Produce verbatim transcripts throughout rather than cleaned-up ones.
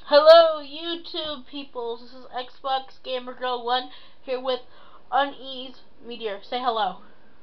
Hello, YouTube peoples. This is Xbox Gamer Girl one here with Unease Meteor. Say hello.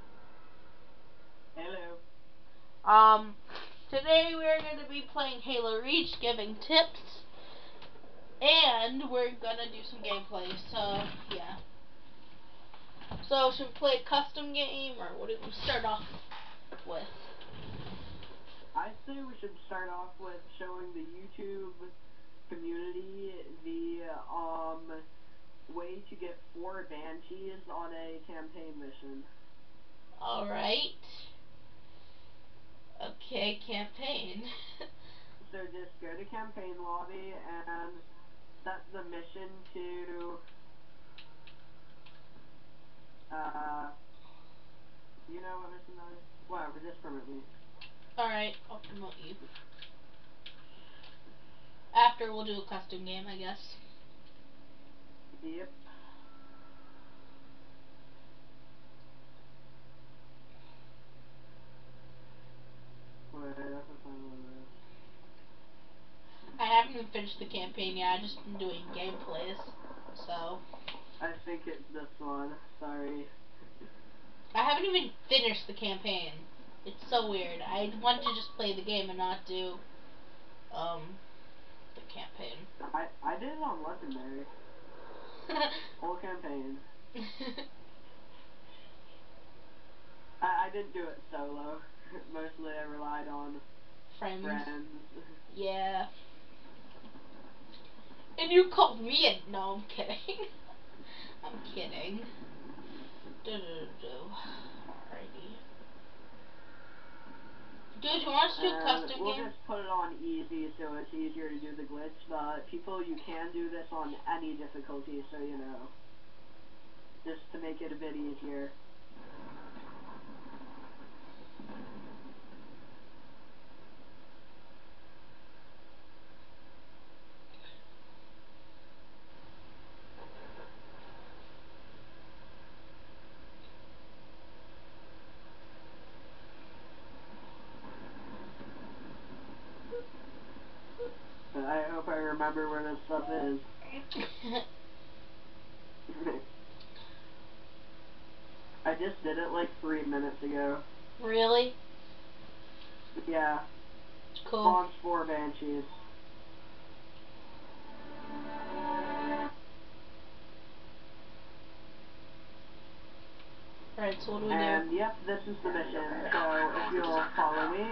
Hello. Um, today we're going to be playing Halo Reach, giving tips, and we're gonna do some gameplay. So yeah. So should we play a custom game, or what do we start off with? I say we should start off with showing the YouTube community the um way to get four Banshees on a campaign mission. Alright. Okay, campaign. So just go to campaign lobby and set the mission to uh you know what mission that is? Whatever, just promote me. Alright, I'll promote you. After we'll do a custom game, I guess. Yep. Wait, that's the final one. I haven't even finished the campaign yet. I just been doing gameplays, so I think it's this one. Sorry. I haven't even finished the campaign. It's so weird. I wanted to just play the game and not do um the campaign. I I did it on Legendary. Whole campaign. I, I didn't do it solo. Mostly I relied on Friends. friends. Yeah. And you called me a no, I'm kidding. I'm kidding. Do do do do. Alrighty. Dude, you want us to do a custom we'll game? just put it on easy so it's easier to do the glitch, but people, you can do this on any difficulty, so you know. Just to make it a bit easier. But I hope I remember where this stuff is. I just did it like three minutes ago. Really? Yeah. Cool. Launch four Banshees. Alright, so what do we and, do? yep, this is the mission. So, if you'll follow me.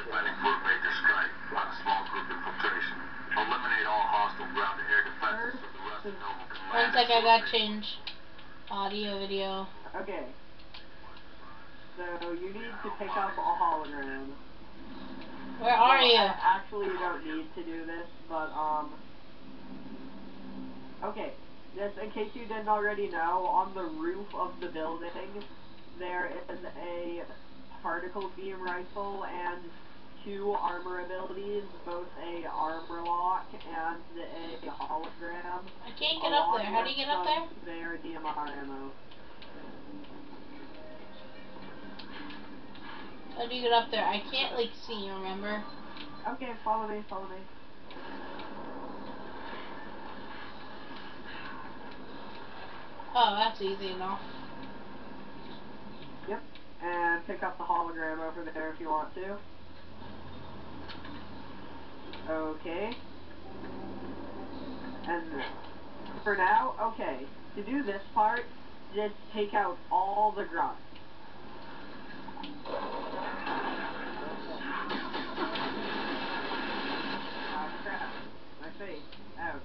One sec, I gotta change audio, video. Okay. So, you need to pick up a hologram. Where are well, you? I, actually, you don't need to do this, but, um... okay. Just in case you didn't already know, on the roof of the building, there is a particle beam rifle and two armor abilities, both a armor lock and a hologram. I can't get up there. How do you get up there? Spare D M R ammo. How do you get up there? I can't like see, remember? Okay, follow me, follow me. Oh, that's easy enough. Yep, and pick up the hologram over there if you want to. Okay. And for now, okay, to do this part, just take out all the grunts. Ah, crap. My face. Ouch.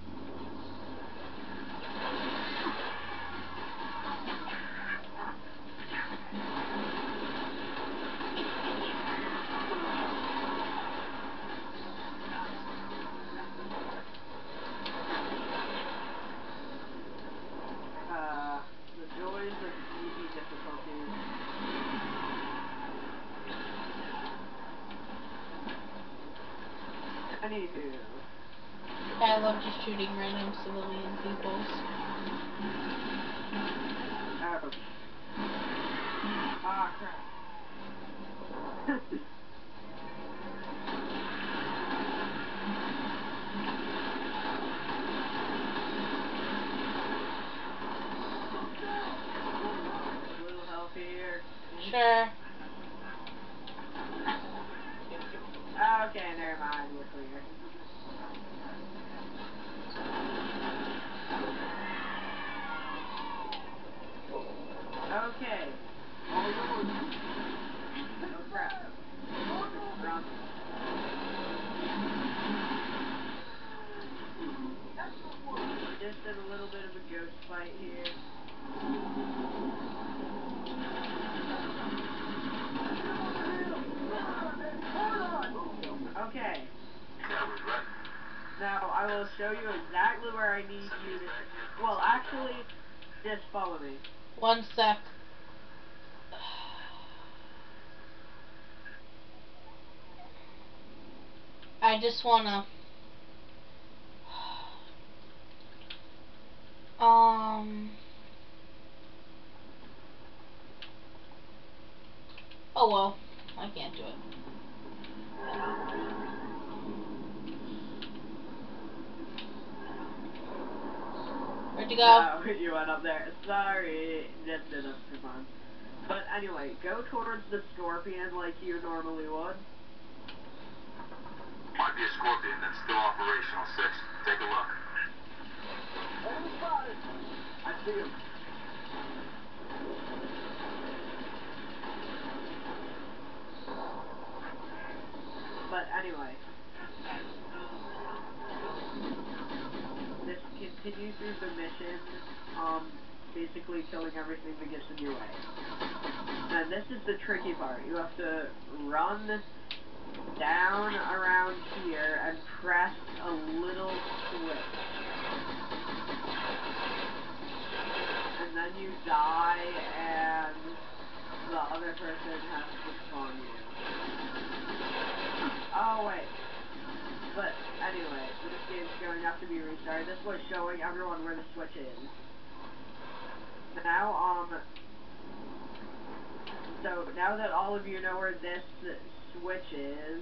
Uh, the joys of easy difficulties. Anywho. I love just shooting random civilian peoples. Ouch. Ah, crap. sure. Okay, never mind. We're clear. Okay. Oh crap. Run. Just did a little bit of a ghost fight here. Okay. Now I will show you exactly where I need you to. Well, actually, just follow me. One sec. I just wanna. Um. Oh well, I can't do it. Where'd you go? Oh, you went up there. Sorry, just did it for fun. But anyway, go towards the scorpion like you normally would. Might be a scorpion that's still operational, Six. Take a look. Enemy spotted. I see him. But anyway, just continue through the mission, um, basically killing everything that gets in your way. And this is the tricky part. You have to run down around here and press a little switch. And then you die and the other person has to spawn you. Oh wait. But anyway, this game's going to have to be restarted. This was showing everyone where the switch is. Now, um, so now that all of you know where this switch is,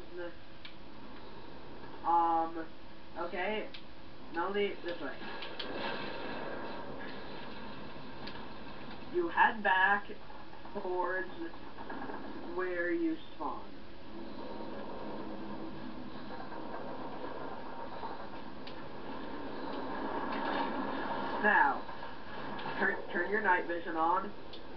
um, okay, Melody, this way. You head back towards where you spawned. Now, turn, turn your night vision on,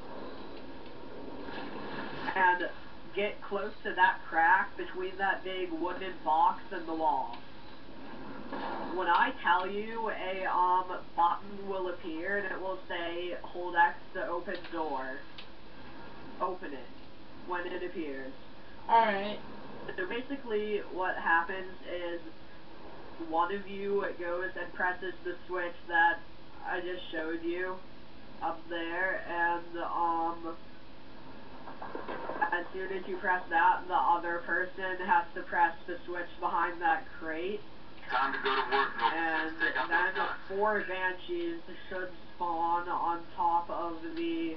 and get close to that crack between that big wooden box and the wall. When I tell you, a um button will appear, and it will say, hold X to open door. Open it when it appears. Alright. So basically, what happens is, one of you goes and presses the switch that I just showed you up there, and um as soon as you press that, the other person has to press the switch behind that crate. Time to go to work, no And Take out then those guns. four banshees should spawn on top of the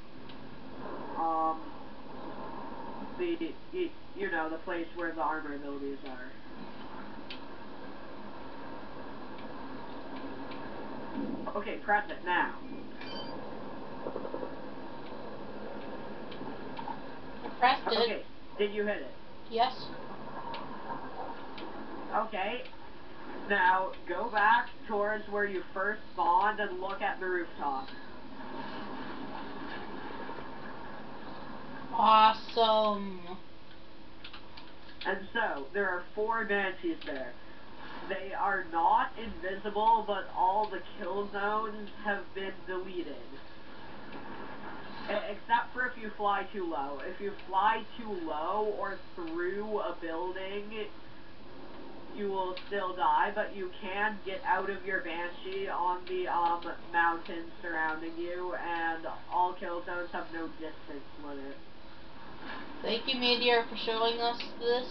um the you know the place where the armor abilities are. Okay, press it now. I pressed it. Okay, did you hit it? Yes. Okay. Now go back towards where you first spawned and look at the rooftop. Awesome. And so, there are four banshees there. They are not invisible, but all the kill zones have been deleted. Except for if you fly too low. If you fly too low or through a building, you will still die, but you can get out of your Banshee on the um, mountains surrounding you, and all kill zones have no distance limit. Thank you, Meteor, for showing us this.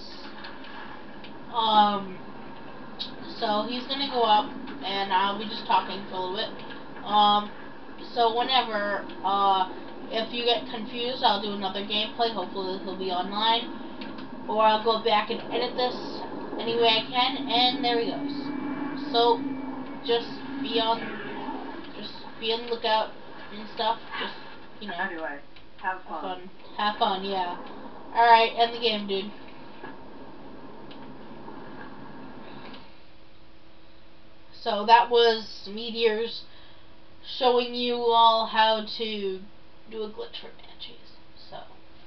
Um, so he's gonna go up, and I'll be just talking for a little bit. Um, so whenever, uh, if you get confused, I'll do another gameplay. Hopefully he'll be online, or I'll go back and edit this any way I can. And there he goes. So just be on, just be on the lookout and stuff. Just you know. Anyway, Have Have fun. fun. Have fun, yeah. Alright, end the game, dude. So that was Meteors showing you all how to do a glitch for Banshees. So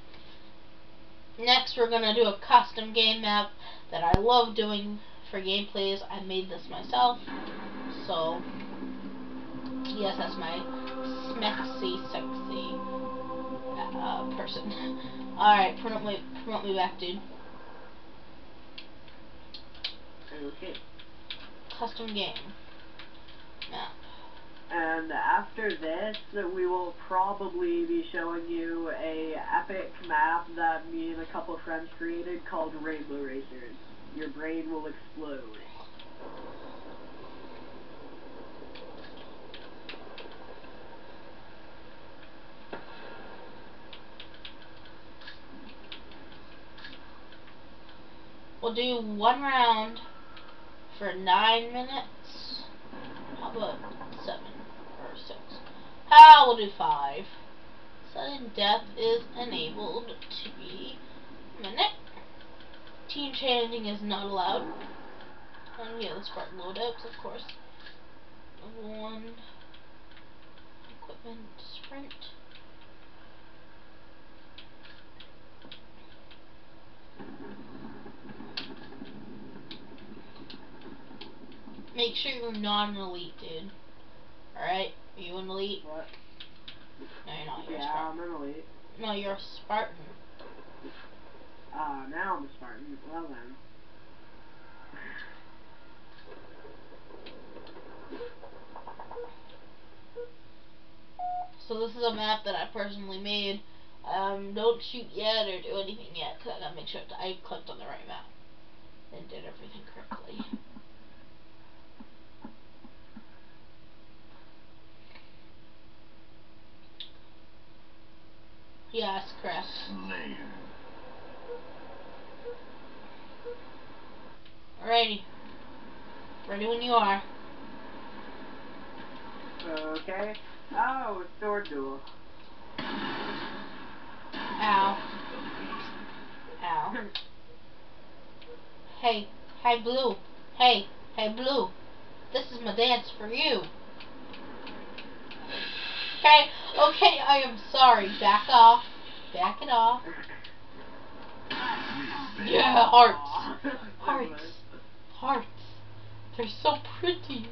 next we're gonna do a custom game map that I love doing for gameplays. I made this myself. So yes, that's my smexy sexy uh, person. Alright, promote me promote me back, dude. Okay. Custom game map. And after this, we will probably be showing you a epic map that me and a couple friends created called Rainbow Racers. Your brain will explode. We'll do one round for nine minutes. How about seven or six? Ah, we'll do five. Sudden death is enabled to be a minute. Team changing is not allowed. And yeah, the Spartan loadouts, of course. Level one. Equipment sprint. Make sure you're not an elite, dude. Alright? Are you an elite? What? No, you're not. You're Yeah, a Spartan. I'm an elite. No, you're a Spartan. Ah, uh, now I'm a Spartan. Well then. So this is a map that I personally made. Um, don't shoot yet or do anything yet, because I gotta make sure that I clicked on the right map and did everything correctly. Yes, correct. Slayer. Alrighty. Ready when you are. Okay. Oh, sword duel. Ow. Ow. Hey, hey Blue. Hey, hey Blue. This is my dance for you. Okay, okay, I am sorry. Back off. Back it off. Yeah, hearts. Hearts. Hearts. They're so pretty.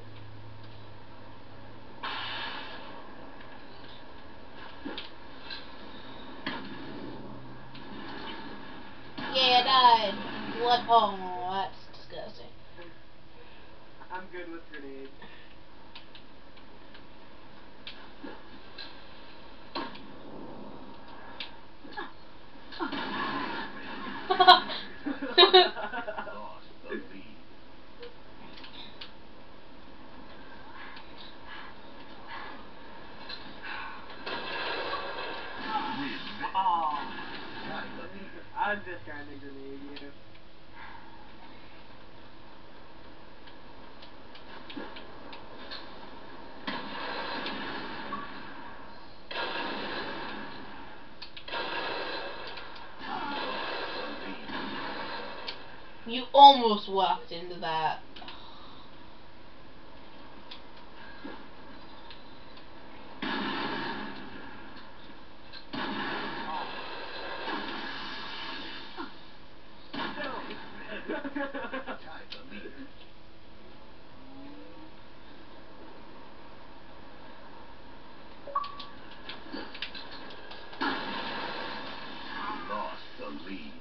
Yeah, I died. What? Oh, that's disgusting. I'm good with grenades. Lost the lead. Oh. I was just trying to grenade you. You almost walked into that. Lost the lead.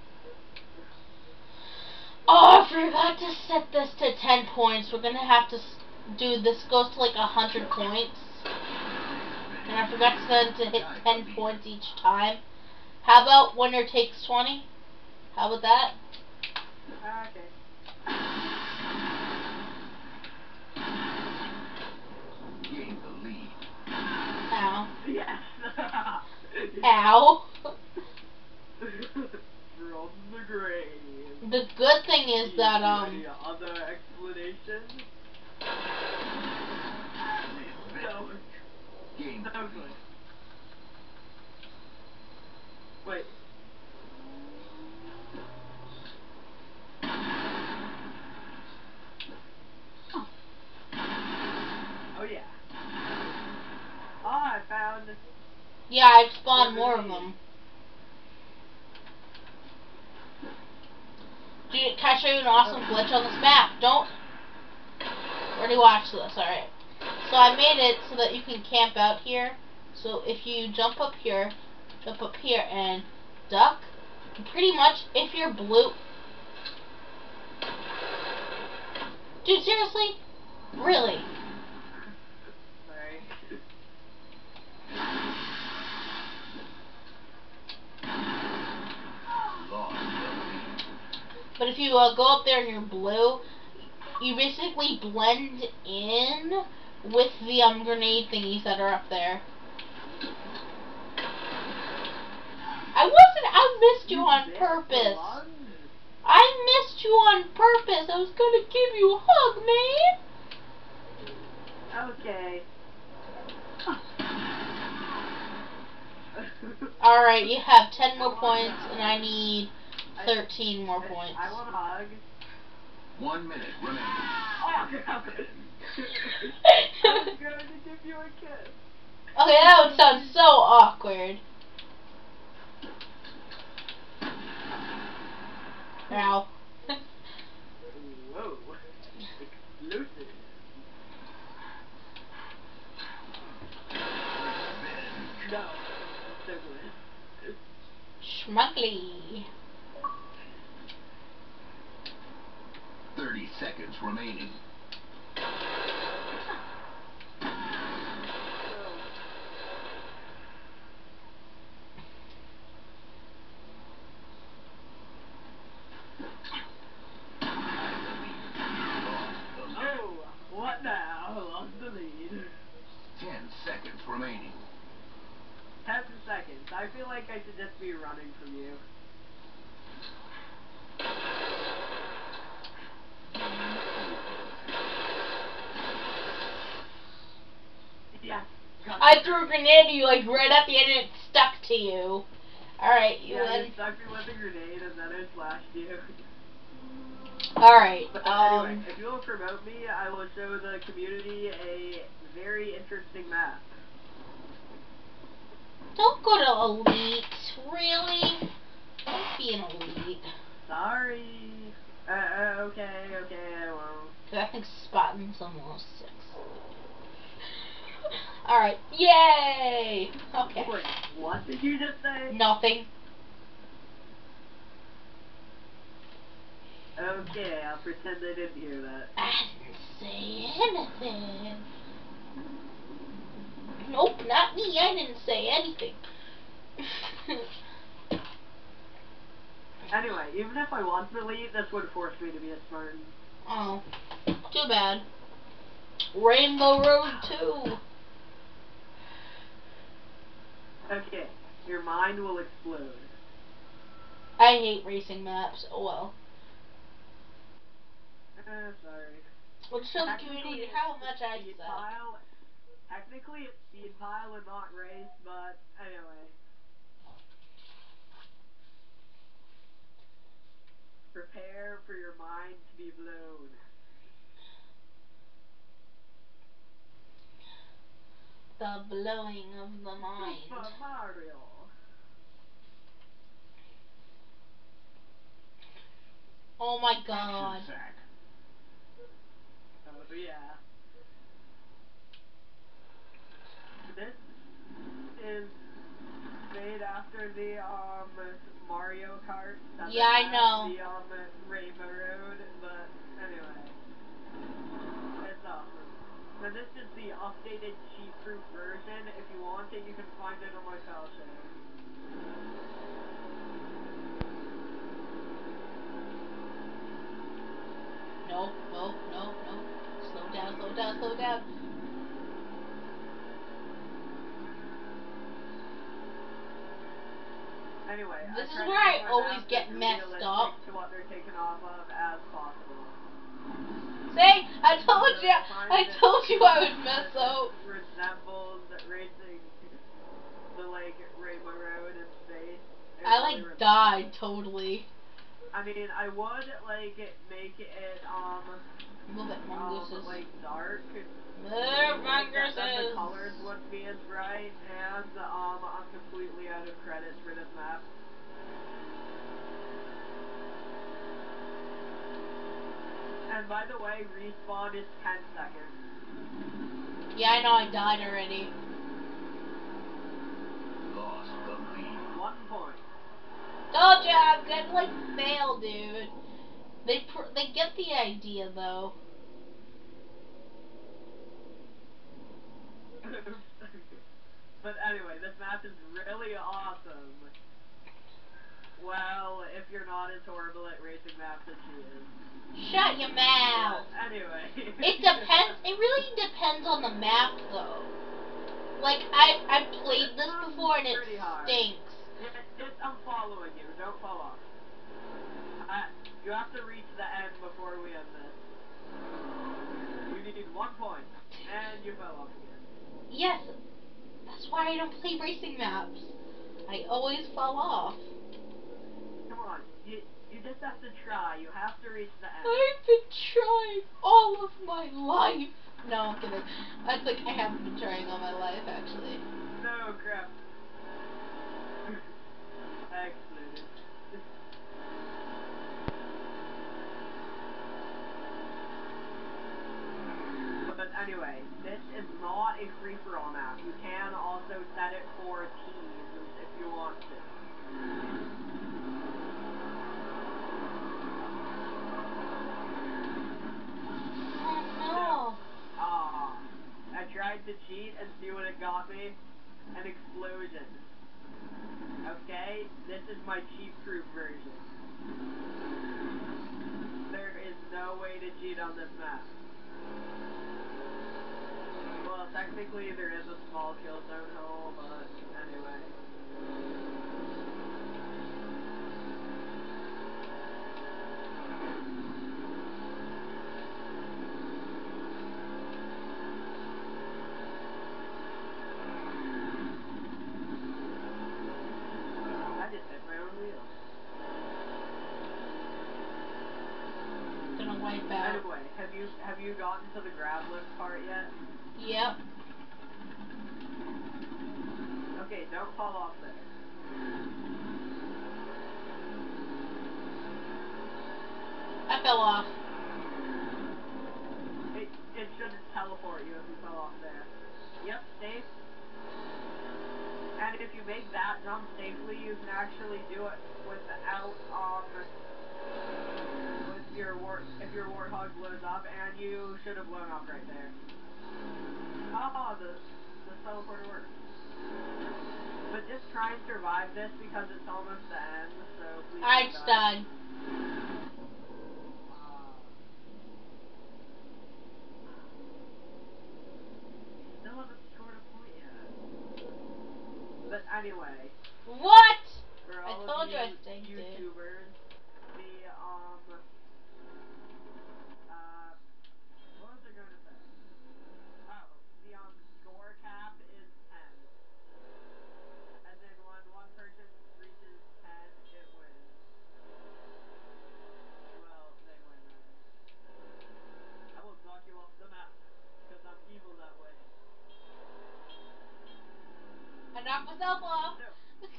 Oh, I forgot to set this to ten points. We're gonna have to do this. Goes to like a hundred points, and I forgot to set it to hit ten points each time. How about winner takes twenty? How about that? Okay. Gain the lead. Ow. Yes. Ow. From the grave. The good thing is that um. Any other explanation? So, Gain the so lead. good. Yeah, I've spawned What do more you of mean? them. Dude, can I show you an awesome glitch on this map? Don't already watch this, alright. So I made it so that you can camp out here. So if you jump up here, jump up here and duck, pretty much if you're blue. Dude, seriously? Really? Sorry. But if you uh, go up there and you're blue, you basically blend in with the um grenade thingies that are up there. I wasn't. I missed you on missed purpose. the lunge? I missed you on purpose. I was gonna give you a hug, man. Okay. Alright, you have ten more I points, wanna- and I need thirteen more I- points. I want a hug. One minute remaining. Oh, crap. I was going to give you a kiss. Okay, that would sound so awkward. Ow. Whoa. Exclusive. No. So good. Schmuggly. Thirty seconds remaining. Oh, what now? Lost the lead. Ten seconds remaining. Ten seconds. I feel like I should just be running from you. Yeah. got I it. threw a grenade at you like right at the end and it stuck to you. Alright, you Yeah, win. you stuck me with a grenade and then I slashed you. Alright, But um... anyway, if you will promote me, I will show the community a very interesting map. don't go to Elite. Really? Don't be an Elite. Sorry. Uh, uh, okay, okay, I won't. Cause I think Spotting's almost six. Alright, yay! Okay. Wait, what did you just say? Nothing. Okay, I'll pretend I didn't hear that. I didn't say anything. Nope, not me. I didn't say anything. Anyway, even if I want to leave, this would force me to be a Spartan. Oh, too bad. Rainbow Road two. Okay, your mind will explode. I hate racing maps. Oh well. Uh, sorry. We'll show the Technically, community it's how much I speed suck. pile. Technically, it's speed pile and not race, but anyway. Prepare for your mind to be blown. The blowing of the mind. Super Mario. Oh my god. Action sack. Oh yeah. This is made after the um Mario Kart. that Yeah, I has know. The um Rainbow Road, but anyway, it's awesome. So this is the updated cheat-proof version. If you want it, you can find it on my file share. No, no, no, no. Slow down, slow down, slow down. Anyway, This I is try to where make I my always maps get as messed realistic up. to what they're taken off of as possible. See? I told So you. I find I that told you I would mess it up. resembles racing the like Rainbow Road in space. It I really like resembles died it. totally. I mean, I would like make it um Move it, um mongooses. like dark. Move, mongoose. versus... then the colors wouldn't be as bright, and um, I'm completely out of credits for this map. And by the way, respawn is ten seconds. Yeah, I know, I died already. Lost the lead. One point. Told ya, I'm gonna like fail, dude. They pr they get the idea though. But anyway, this map is really awesome. Well, if you're not as horrible at racing maps as she is. Shut your mouth. But anyway. It depends. It really depends on the map, though. Like I I've played this before and it stinks. Yeah, just I'm following you. Don't fall off. Uh, you have to reach the end before we end this. You need one point, and you fell off again. Yes, that's why I don't play racing maps. I always fall off. Come on, you you just have to try. You have to reach the end. I've been trying all of my life. No, I'm kidding. That's like I haven't been trying all my life, actually. No crap. I exploded. But anyway, this is not a free-for-all map. You can also set it for teams if you want to. Oh no. Ah, I tried to cheat and see what it got me. An explosion. Okay, this is my cheat-proof version. There is no way to cheat on this map. Well, technically there is a small kill zone hole, but anyway. I just hit my own wheel. Gonna wipe out. Anyway, have you have you gotten to the grab lift part yet? Yep. Okay, don't fall off there. I fell off. It it shouldn't teleport you if you fell off there. Yep, safe. And if you make that jump safely, you can actually do it without um with your wart if your warthog blows up, and you should have blown up right there. Ah, the the teleporter works. But just try and survive this because it's almost the end. So please. I don't just die. died. Uh, still haven't scored a point yet. But anyway. What? For I all told of you I stink, dude. YouTubers, the um uh what was I going to say? Oh, the um score cap is ten. As in when one person reaches ten, it wins. Well, they win rather. I will knock you off the map because I'm evil that way. I knocked myself off. No.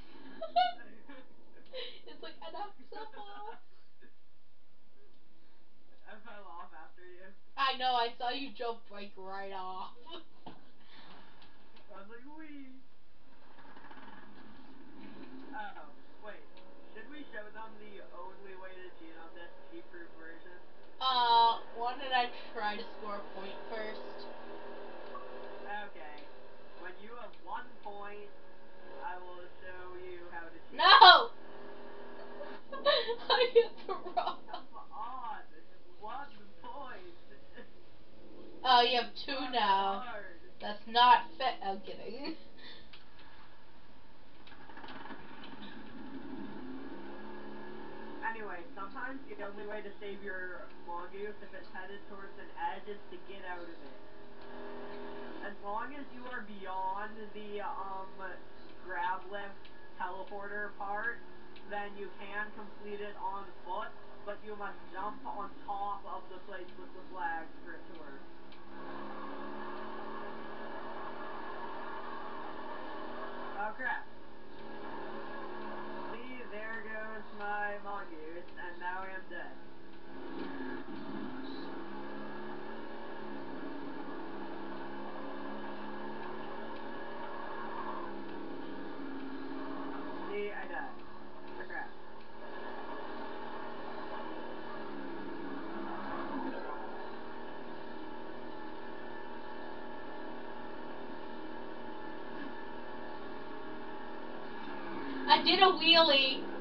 It's like I knocked myself off. I fell off after you. I know, I saw you jump like right off. I was like, wee. Oh, wait. Should we show them the only way to cheat on this cheat-proof version? Uh, why did I try to score a point first? Okay. When you have one point, I will show you how to cheat. No! I hit the rock. Come on. One point. Oh, you have two Not now. hard. That's not fit. I'm kidding. Anyway, sometimes the only way to save your mongoose if it's headed towards an edge is to get out of it. As long as you are beyond the um grab lift teleporter part, then you can complete it on foot, but you must jump on top of the place with the flags for it to work. I did a wheelie.